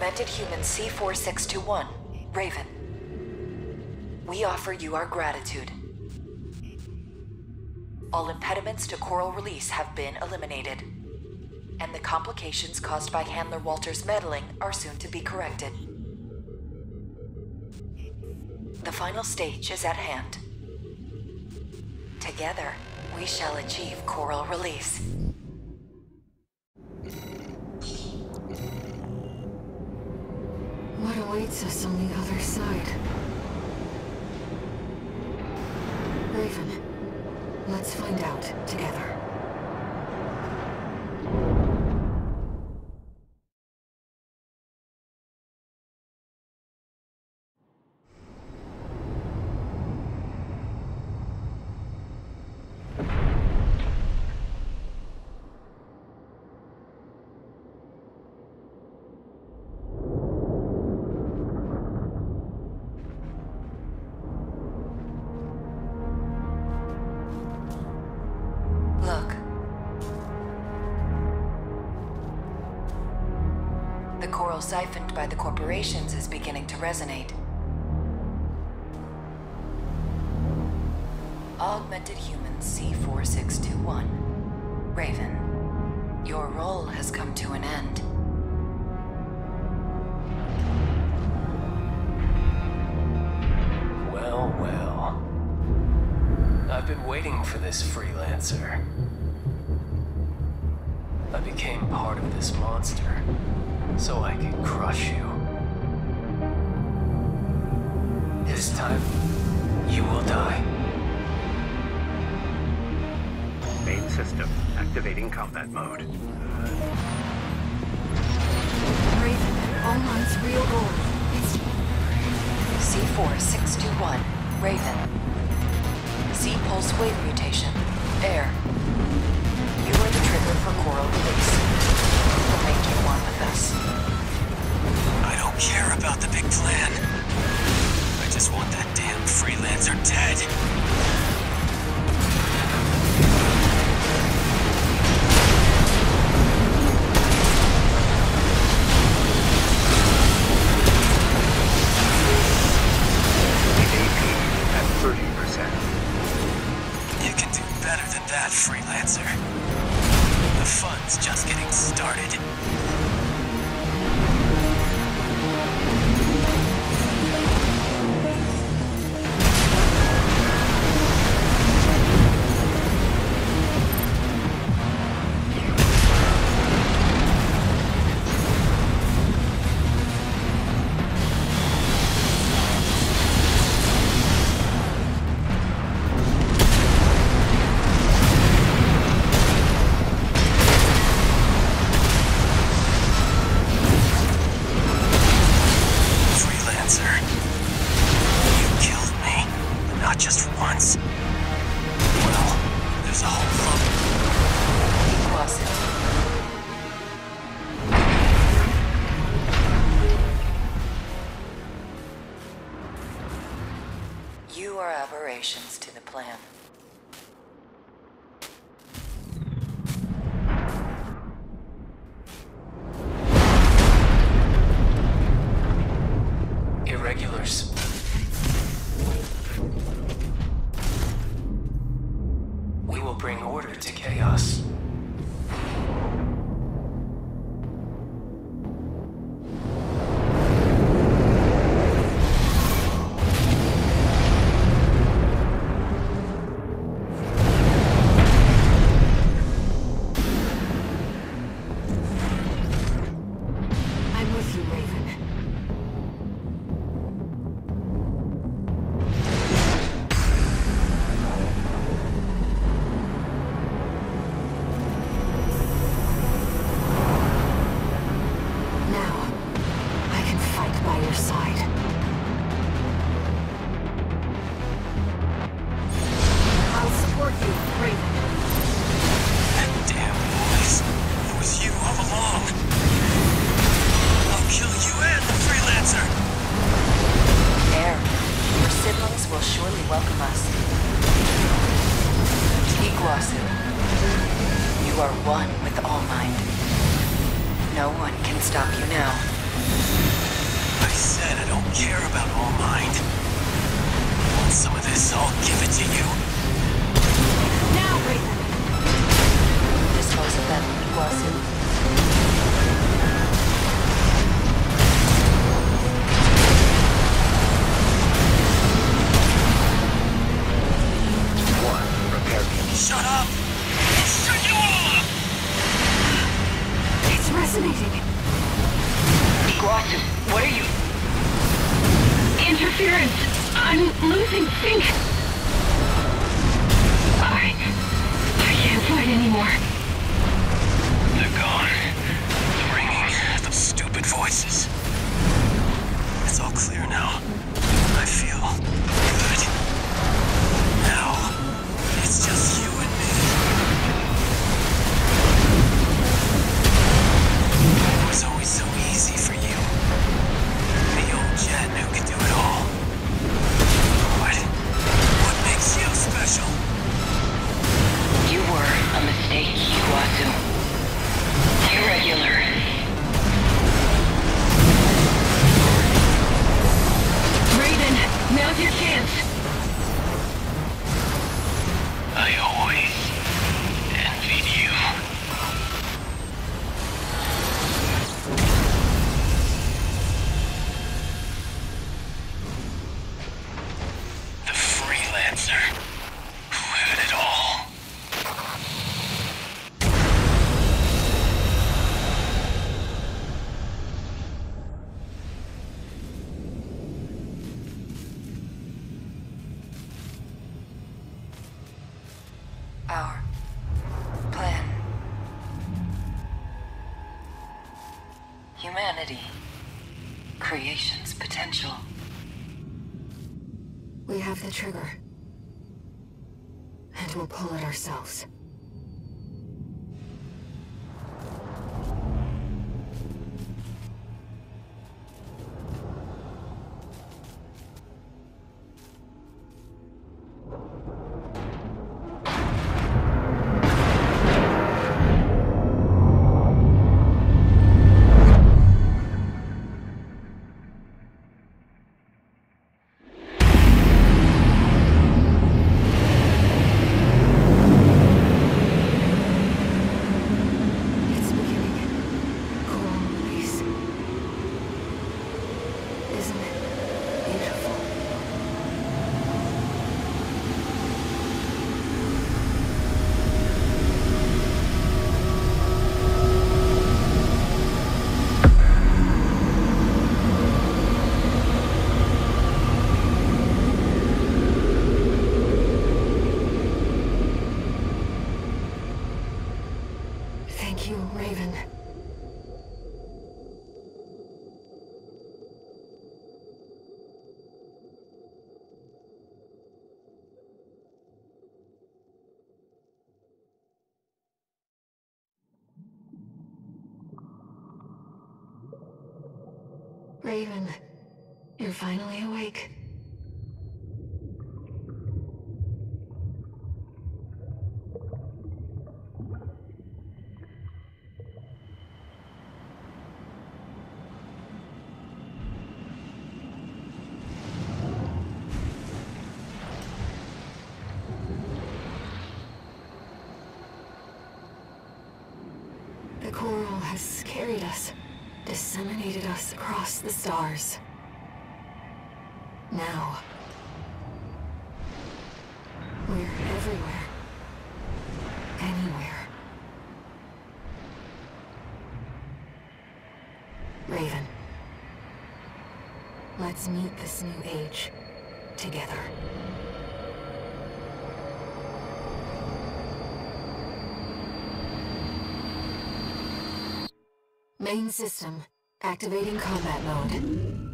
Augmented Human C4621, Raven. We offer you our gratitude. All impediments to coral release have been eliminated, and the complications caused by Handler Walter's meddling are soon to be corrected. The final stage is at hand. Together, we shall achieve coral release. What awaits us on the other side? Raven, let's find out together. Look. The coral siphoned by the corporations is beginning to resonate. Augmented Human C4621. Raven, your role has come to an end. Well, well. I've been waiting for this, freelancer. I became part of this monster, so I could crush you. This time, you will die. Main system activating combat mode. Raven, ALLMIND's real goal is... C4621, Raven. C-pulse wave mutation, Ayre. You are the trigger for coral release. We'll make you one with us. I don't care about the big plan. I just want that damn freelancer dead. Freelancer. The fun's just getting started. Just once. Well, there's a whole Iguazu. You are aberrations to the plan. Irregulars. We will bring order to chaos. I'm with you, Raven. welcome us. Iguazu, you are one with ALLMIND. No one can stop you now. I said I don't care about ALLMIND. Want some of this? I'll give it to you. Now, Raven! Dispose of them, Iguazu. Shut up! Shut you all up! It's resonating. Iguazu, what are you... Interference! I'm losing sync! I can't fight anymore. They're gone. Ringing. Those stupid voices. It's all clear now. I feel good. Now, it's just you and me. It was always so easy for you. The old Jet who could do it all. What makes you special? You were a mistake, Iguazu. Irregular. Raven, now's your chance. I always envied you. The freelancer who had it all. Our plan. Humanity. Creation's potential. We have the trigger. And we'll pull it ourselves. Thank you, Raven. Raven, you're finally awake. The coral has carried us, disseminated us across the stars. Now, we're everywhere. Anywhere. Raven, let's meet this new age together. Main system, activating combat mode.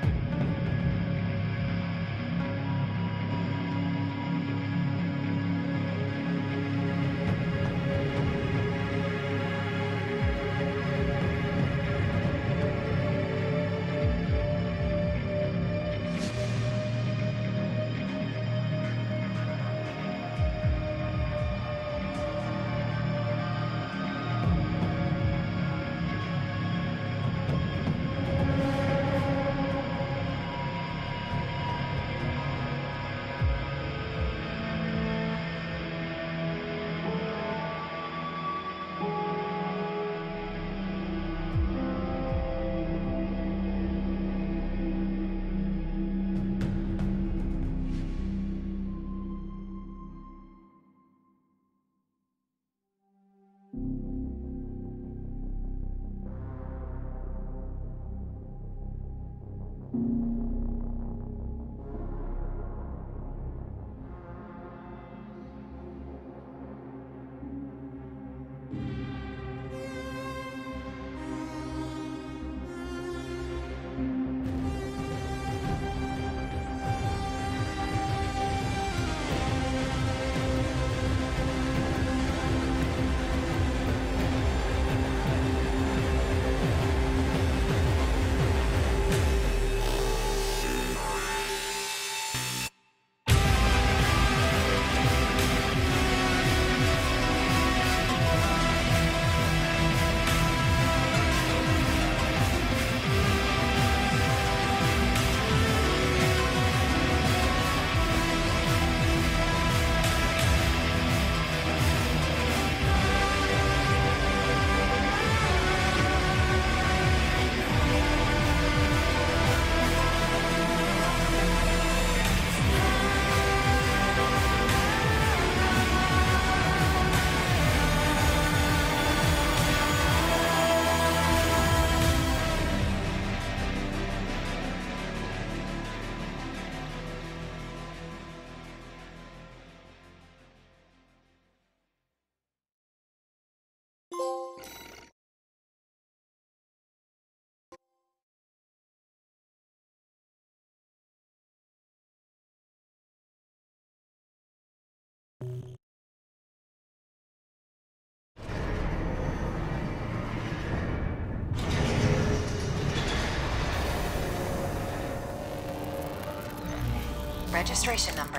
Registration number,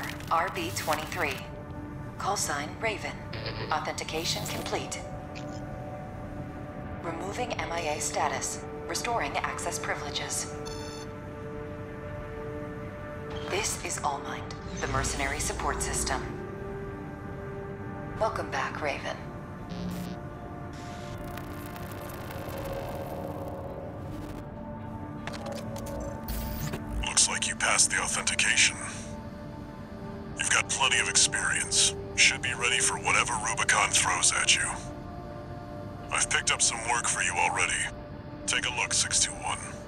RB23. Call sign, Raven. Authentication complete. Removing MIA status. Restoring access privileges. This is ALLMIND, the mercenary support system. Welcome back, Raven. Looks like you passed the authentication. You've got plenty of experience. Should be ready for whatever Rubicon throws at you. I've picked up some work for you already. Take a look, 621.